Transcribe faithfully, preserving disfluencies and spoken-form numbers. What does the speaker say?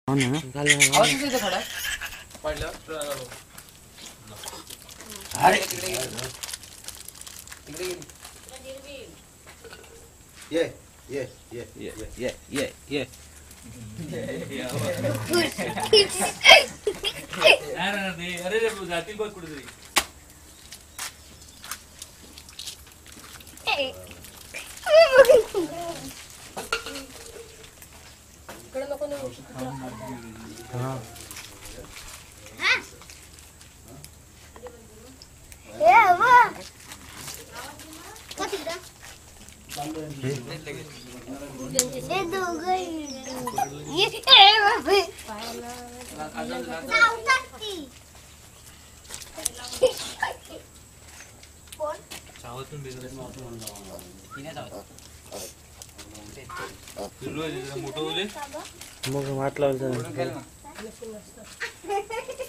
आवाज येतो खडा पडलं अरे तिकडे तिकडे ये ये ये ये ये ये ये अरे रे जातील बघ कुठेतरी इकडे नको ना हां ए वा कतीदा हे दोघं ये ए बाबा सावताती कोण सावतून बिझनेस किने सावत मोठं बोले मग वाट लावलं